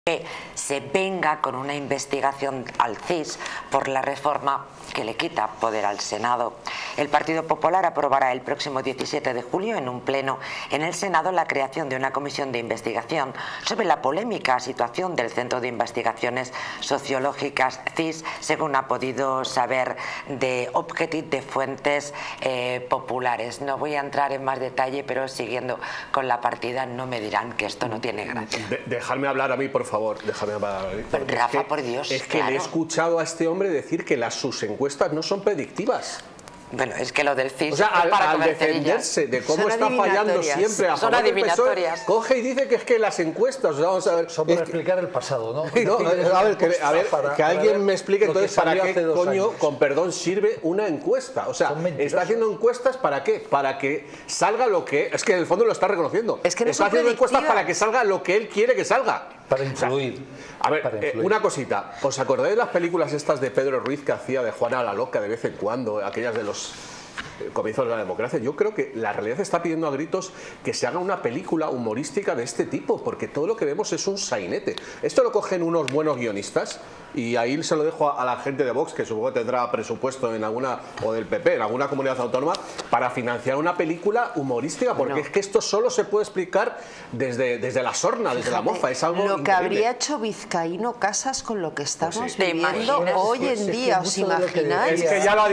que se venga con una investigación al CIS por la reforma que le quita poder al Senado. El Partido Popular aprobará el próximo 17 de julio en un pleno en el Senado la creación de una comisión de investigación sobre la polémica situación del Centro de Investigaciones Sociológicas CIS, según ha podido saber de Objective, de fuentes populares. No voy a entrar en más detalle, pero siguiendo con la partida no me dirán que esto no tiene gracia. Dejadme hablar a mí, por favor. Déjame hablar a mí. Rafa, por Dios. Es que claro, le he escuchado a este hombre decir que sus encuestas no son predictivas. Bueno, es que lo del CIS, o sea, es para al defenderse de cómo está fallando siempre a favor del PSOE, coge y dice que es que las encuestas, vamos a ver, son para explicar el pasado, ¿no? A ver, que alguien me explique entonces para qué coño, con perdón, sirve una encuesta. O sea, está haciendo encuestas ¿para qué? Para que salga lo que... Es que en el fondo lo está reconociendo. Es que no está haciendo encuestas para que salga lo que él quiere que salga. Para influir. O sea, a ver, una cosita. ¿Os acordáis de las películas estas de Pedro Ruiz que hacía de Juana la Loca de vez en cuando? Aquellas de los comienzos de la democracia. Yo creo que la realidad está pidiendo a gritos que se haga una película humorística de este tipo, porque todo lo que vemos es un sainete. Esto lo cogen unos buenos guionistas y ahí se lo dejo a la gente de Vox, que supongo que tendrá presupuesto en alguna, o del PP, en alguna comunidad autónoma, para financiar una película humorística, porque es que esto solo se puede explicar desde la sorna, desde la mofa. Es algo lo que increíble. habría hecho Vizcaíno Casas con lo que estamos Pues viviendo hoy en día, ¿os imagináis? Es que ya lo ha